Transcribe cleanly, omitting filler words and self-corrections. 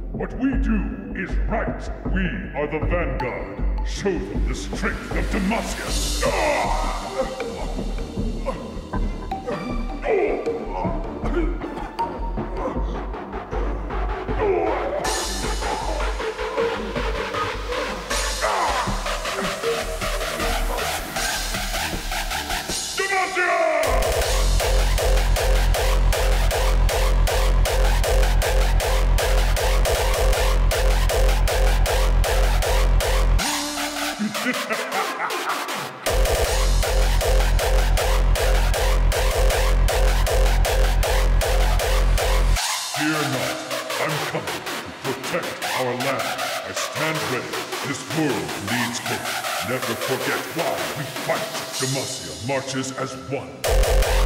What we do is right. We are the vanguard. Show them the strength of Demacia. Fear not, I'm coming to protect our land. I stand ready. This world needs hope. Never forget why we fight. Demacia marches as one.